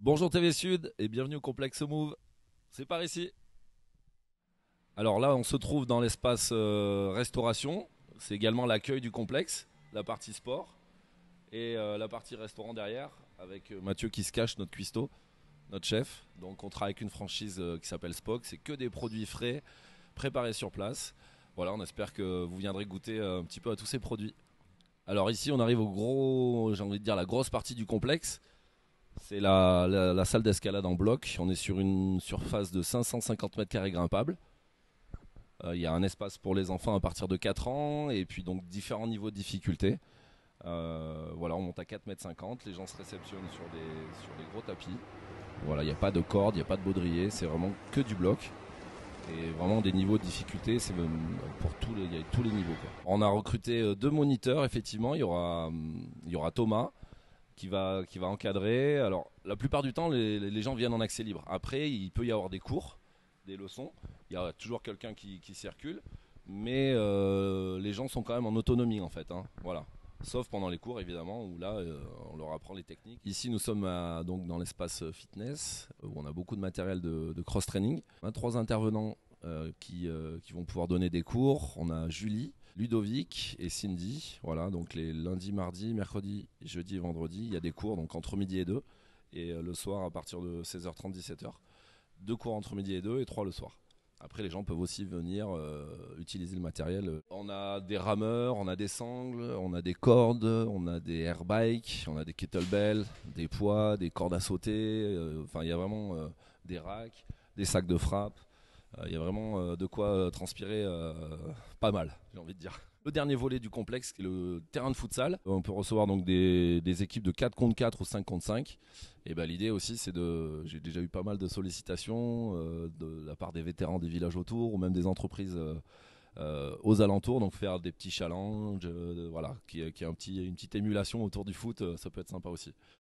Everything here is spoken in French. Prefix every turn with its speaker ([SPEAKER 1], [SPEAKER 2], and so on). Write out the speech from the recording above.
[SPEAKER 1] Bonjour TV Sud et bienvenue au complexe Move. C'est par ici. Alors là, on se trouve dans l'espace restauration. C'est également l'accueil du complexe, la partie sport et la partie restaurant derrière avec Mathieu qui se cache, notre cuistot, notre chef. Donc on travaille avec une franchise qui s'appelle Spock. C'est que des produits frais, préparés sur place. Voilà, on espère que vous viendrez goûter un petit peu à tous ces produits. Alors ici, on arrive au gros, j'ai envie de dire la grosse partie du complexe. C'est la salle d'escalade en bloc. On est sur une surface de 550 mètres carrés grimpables. Il y a un espace pour les enfants à partir de 4 ans et puis donc différents niveaux de difficulté. Voilà, on monte à 4,50 m. Les gens se réceptionnent sur des gros tapis. Voilà, il n'y a pas de corde, il n'y a pas de baudrier, c'est vraiment que du bloc. Et vraiment des niveaux de difficulté, c'est même pour il y a tous les niveaux, quoi. On a recruté deux moniteurs, effectivement. Il y aura Thomas qui va encadrer. Alors, la plupart du temps, les gens viennent en accès libre. Après, il peut y avoir des cours, des leçons. Il y a toujours quelqu'un qui circule. Mais les gens sont quand même en autonomie, en fait, hein. Voilà. Sauf pendant les cours, évidemment, où là, on leur apprend les techniques. Ici, nous sommes donc dans l'espace fitness, où on a beaucoup de matériel de cross-training. On a trois intervenants qui vont pouvoir donner des cours. On a Julie, Ludovic et Cindy. Voilà, donc les lundis, mardis, mercredis, jeudi et vendredi, il y a des cours donc entre midi et 2. Et le soir, à partir de 16h30, 17h, deux cours entre midi et 2 et trois le soir. Après, les gens peuvent aussi venir utiliser le matériel. On a des rameurs, on a des sangles, on a des cordes, on a des airbikes, on a des kettlebells, des poids, des cordes à sauter. Enfin, il y a vraiment des racks, des sacs de frappe. Il y a vraiment de quoi transpirer pas mal, j'ai envie de dire. Le dernier volet du complexe, qui est le terrain de futsal. On peut recevoir donc des équipes de 4 contre 4 ou 5 contre 5. Et ben, l'idée aussi, c'est de. J'ai déjà eu pas mal de sollicitations de la part des vétérans des villages autour ou même des entreprises aux alentours. Donc faire des petits challenges, voilà, qui est une petite émulation autour du foot, ça peut être sympa aussi.